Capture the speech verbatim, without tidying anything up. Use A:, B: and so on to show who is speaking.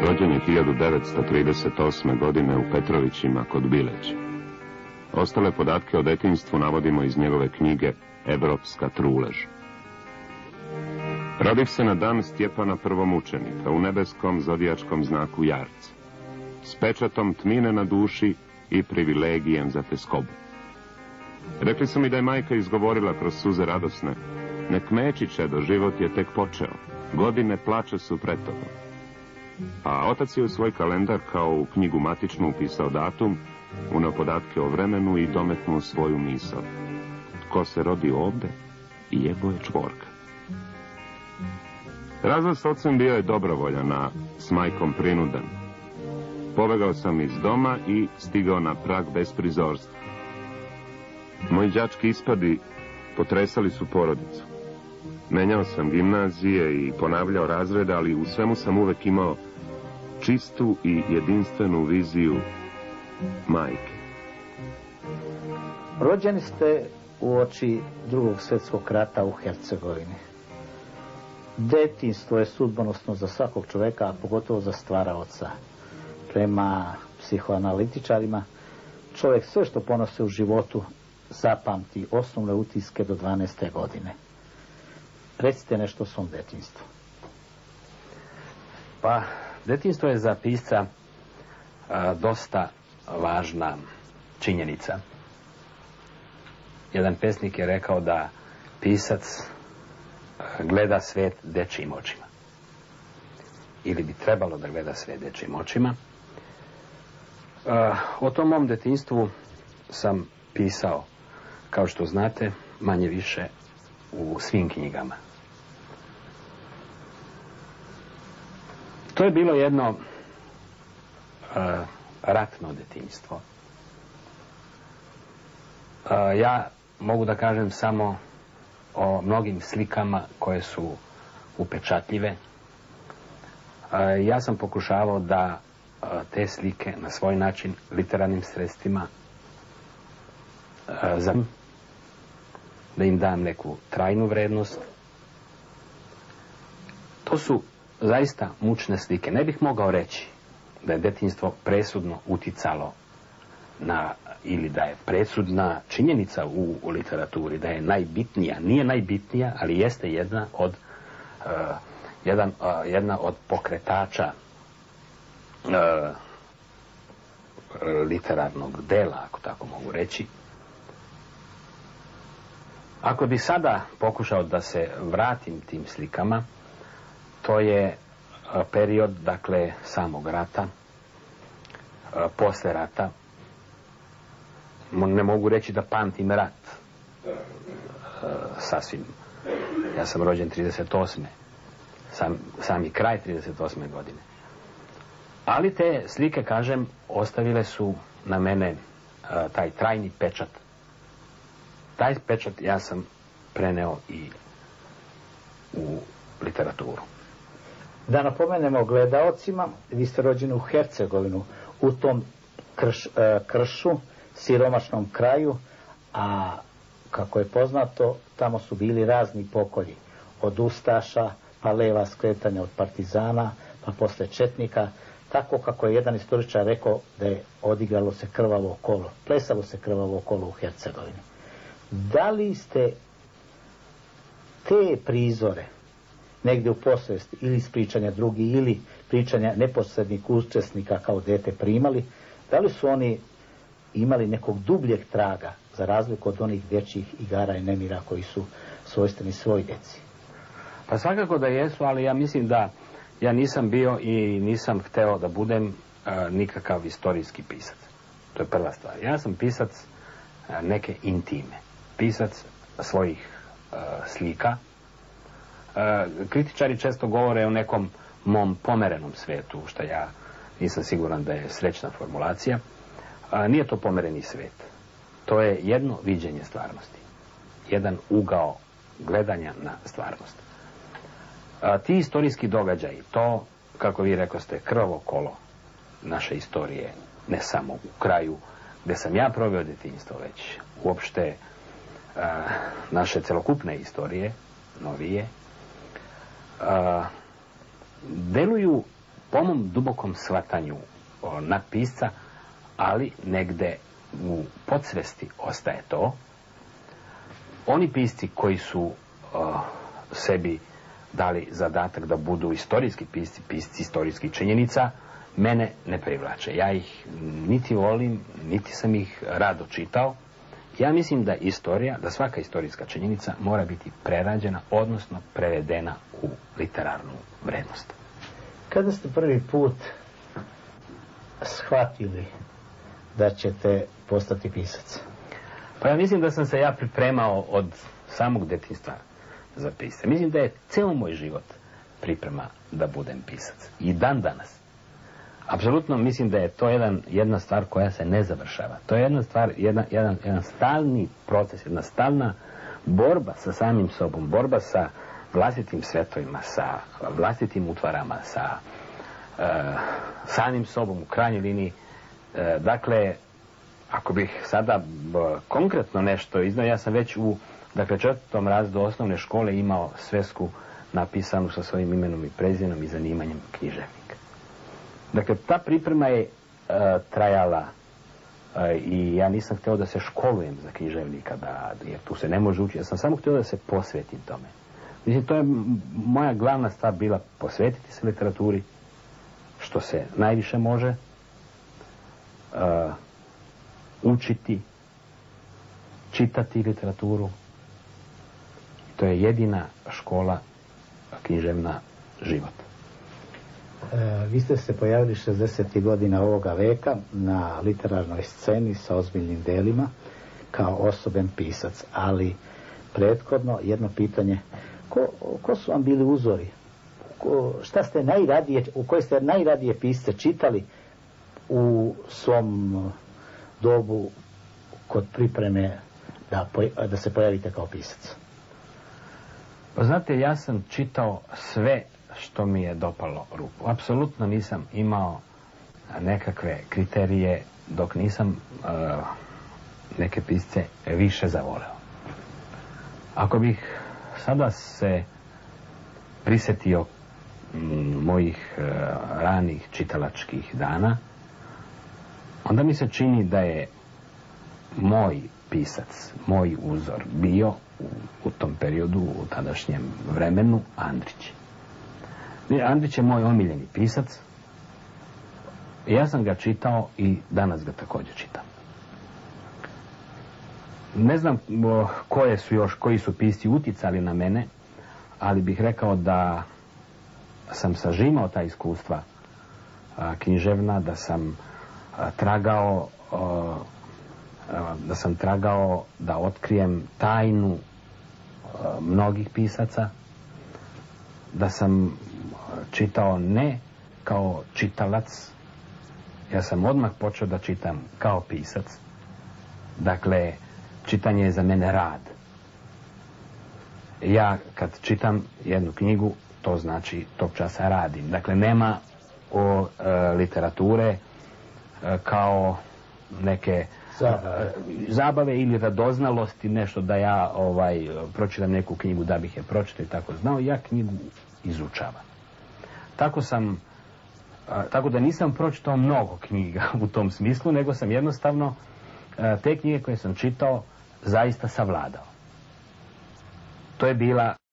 A: Rođen je hiljadu devetsto trideset osme. godine u Petrovićima kod Bileća. Ostale podatke o detinjstvu navodimo iz njegove knjige Evropska trulež. Rodih se na dan Stjepana prvomučenika u nebeskom zodijačkom znaku Jarca, s pečatom tmine na duši i privilegijem za teskobu. Rekli su mi da je majka izgovorila kroz suze radosne: nek mečiće, do život je tek počeo, godine plače su pred tobom. A otac je u svoj kalendar kao u knjigu matičnu upisao datum, uneo podatke o vremenu i dometnuo svoju misao: ko se rodi ovde, jebo je čvorka. Razlaz s ocem bio je dobrovoljan, a s majkom prinudan. Pobegao sam iz doma i stigao na prag besprizorstva. Moji đački ispadi potresali su porodicu. Menjao sam gimnazije i ponavljao razrede, ali u svemu sam uvek imao čistu i jedinstvenu viziju majke.
B: Rođeni ste uoči Drugog svjetskog rata u Hercegovini. Detinjstvo je sudbonosno za svakog čoveka, a pogotovo za stvaraoca. Prema psihoanalitičarima, čovjek sve što ponose u životu zapamti osnovne utiske do dvanaeste godine. Recite nešto o svom detinjstvu.
C: Pa, detinjstvo je za pisca a, dosta važna činjenica. Jedan pesnik je rekao da pisac gleda svijet dečijim očima. Ili bi trebalo da gleda svijet dečijim očima. Uh, o tom mom detinjstvu sam pisao, kao što znate, manje više u svim knjigama. To je bilo jedno uh, ratno detinjstvo. Uh, ja mogu da kažem samo o mnogim slikama koje su upečatljive. Ja sam pokušavao da te slike na svoj način literarnim sredstvima da im dam neku trajnu vrednost. To su zaista mučne slike. Ne bih mogao reći da je detinjstvo presudno uticalo na, ili da je presudna činjenica u, u literaturi, da je najbitnija. Nije najbitnija, ali jeste jedna od uh, jedan, uh, jedna od pokretača uh, literarnog dela, ako tako mogu reći. Ako bi sada pokušao da se vratim tim slikama, to je uh, period, dakle, samog rata, uh, posle rata. Ne mogu reći da pamtim rat. E, sasvim. Ja sam rođen trideset osme. Sam, sami kraj trideset osme. godine. Ali te slike, kažem, ostavile su na mene e, taj trajni pečat. Taj pečat ja sam preneo i u literaturu.
B: Da napomenemo gledaocima, vi ste rođeni u Hercegovinu, u tom krš, e, kršu, siromašnom kraju, a kako je poznato, tamo su bili razni pokolji, od ustaša, pa leva skretanja od partizana, pa posle četnika, tako kako je jedan istoričar rekao da je odigralo se krvavo kolo, plesalo se krvavo kolo u Hercegovini. Da li ste te prizore negdje u posvesti ili iz pričanja drugih ili pričanja neposrednih učesnika kao dete primali, da li su oni imali nekog dubljeg traga za razliku od onih dječjih igara i nemira koji su svojstveni svoj djeci?
C: Pa svakako da jesu, ali ja mislim da ja nisam bio i nisam hteo da budem uh, nikakav istorijski pisac. To je prva stvar. Ja sam pisac uh, neke intime. Pisac svojih uh, slika. Uh, kritičari često govore o nekom mom pomerenom svetu, što ja nisam siguran da je srećna formulacija. A, nije to pomereni svet. To je jedno viđenje stvarnosti. Jedan ugao gledanja na stvarnost. A, ti istorijski događaji, to, kako vi rekoste, krvavo kolo naše istorije, ne samo u kraju gde sam ja proveo detinjstvo, već uopšte a, naše celokupne istorije, novije, a, deluju po mom dubokom shvatanju o, na pisca, ali negde u podsvesti ostaje to. Oni pisci koji su o, sebi dali zadatak da budu istorijski pisci, pisci istorijskih činjenica, mene ne privlače. Ja ih niti volim, niti sam ih rado čitao. Ja mislim da istorija, da svaka istorijska činjenica mora biti prerađena, odnosno prevedena u literarnu vrednost.
B: Kada ste prvi put shvatili da ćete postati pisac?
C: Pa ja mislim da sam se ja pripremao od samog detinjstva za pisce. Mislim da je ceo moj život priprema da budem pisac. I dan danas. Apsolutno mislim da je to jedan, jedna stvar koja se ne završava. To je jedna stvar, jedna, jedan, jedan stalni proces, jedna stalna borba sa samim sobom, borba sa vlastitim svetovima, sa vlastitim utvarama, sa uh, samim sobom u krajnjoj liniji. Uh, dakle, ako bih sada uh, konkretno nešto iznao, ja sam već u dakle, četvrtom razredu osnovne škole imao svesku napisanu sa svojim imenom i prezimenom i zanimanjem književnika. Dakle, ta priprema je uh, trajala uh, i ja nisam htio da se školujem za književnika, da, jer tu se ne može učiti. Ja sam samo htio da se posvetim tome. Mislim, to je moja glavna stvar bila posvetiti se literaturi, što se najviše može, uh, učiti, čitati literaturu. To je jedina škola književna život.
B: E, vi ste se pojavili šezdesetih godina ovoga veka na literarnoj sceni sa ozbiljnim delima kao osoben pisac, ali prethodno jedno pitanje, ko, ko su vam bili uzori? Ko, šta ste najradije, u koje ste najradije pisce čitali u svom dobu kod pripreme da, da se pojavite kao pisac?
C: Pa znate, ja sam čitao sve što mi je dopalo ruku. Apsolutno nisam imao nekakve kriterije dok nisam uh, neke pisce više zavoleo. Ako bih sada se prisjetio m, mojih uh, ranih čitalačkih dana, onda mi se čini da je moj pisac, moj uzor bio u, u tom periodu, u tadašnjem vremenu, Andrić. Andrić je moj omiljeni pisac. Ja sam ga čitao i danas ga također čitam. Ne znam koje su još, koji su pisci uticali na mene, ali bih rekao da sam sažimao ta iskustva a, književna, da sam a, tragao a, a, da sam tragao da otkrijem tajnu a, mnogih pisaca, da sam čitao ne kao čitalac, ja sam odmah počeo da čitam kao pisac. Dakle, čitanje je za mene rad. Ja kad čitam jednu knjigu, to znači tog časa radim. Dakle, nema o e, literature e, kao neke
B: zabave.
C: zabave ili radoznalosti, nešto da ja ovaj pročitam neku knjigu da bih je pročitao i tako znao. Ja knjigu izučavam. Tako sam, a, tako da nisam pročitao mnogo knjiga u tom smislu, nego sam jednostavno a, te knjige koje sam čitao zaista savladao. To je bila